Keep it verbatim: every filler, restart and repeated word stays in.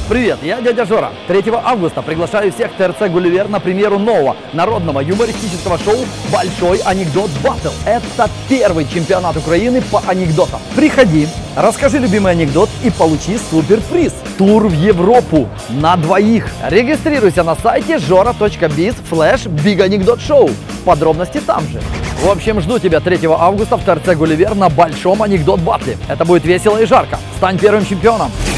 Привет, я дядя Жора. третьего августа приглашаю всех в ТРЦ «Гулливер» на премьеру нового народного юмористического шоу «Большой анекдот Баттл». Это первый чемпионат Украины по анекдотам. Приходи, расскажи любимый анекдот и получи суперприз. Тур в Европу на двоих. Регистрируйся на сайте жора точка биз слэш биг анекдот шоу. Подробности там же. В общем, жду тебя третьего августа в ТРЦ «Гулливер» на большом анекдот батле. Это будет весело и жарко. Стань первым чемпионом.